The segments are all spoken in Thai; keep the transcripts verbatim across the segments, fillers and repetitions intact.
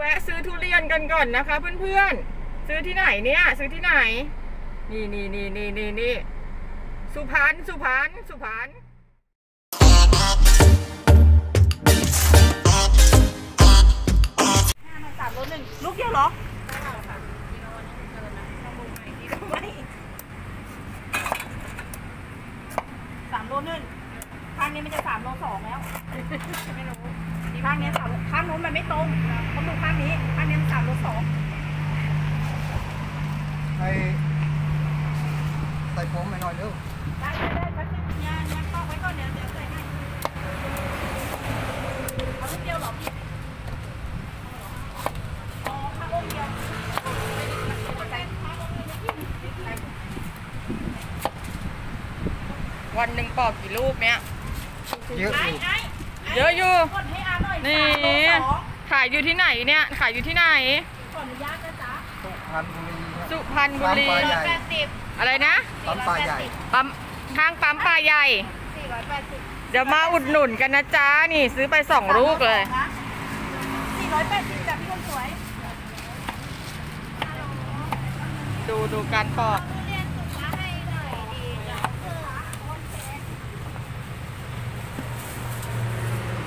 แวะซื้อทุเรียนกันก่อนนะคะเพื่อนๆซื้อที่ไหนเนี่ยซื้อที่ไหนนี่นี่นี่นี่นี่นี่สุพรรณสุพรรณสุพรรณสามโลหนึ่งลูกเดียวเหรอสามโลหนึ่งข้างนี้มันจะสามโลสองแล้วไม่รู้ข้างนี้สามข้างนู้นมันไม่ตรงต้องดูข้างนี้ข้างนี้มันสามโลสองใส่ใส่ผมไปหน่อยเร็วได้ได้ได้แป๊บนึงเนี่ยเนี่ยต้องไว้ก่อนเดี๋ยวเดี๋ยวใส่ให้เอาลูกเดียวเหรอพี่อ๋อข้างลูกเดียววันหนึ่งปอกกี่ลูกเนี่ยเยอะอยู่เยอะอยู่นี่ขายอยู่ที่ไหนเนี่ยขายอยู่ที่ไหนขออนุญาตนะจ๊ะสุพรรณบุรีสุพรรณบุรีปั๊มปลาใหญ่อะไรนะปั๊มปลาใหญ่ปั๊มข้างปั๊มปลาใหญ่สี่ร้อยแปดสิบเดี๋ยวมาอุดหนุนกันนะจ๊ะนี่ซื้อไปสองลูกเลยสี่ร้อยแปดสิบจ้ะพี่คนสวยดูดูการปอก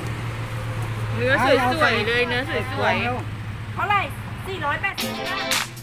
เนื้อสวยๆเลยเนื้อสวยๆเท่าไหร่สี่ร้อยแปดสิบ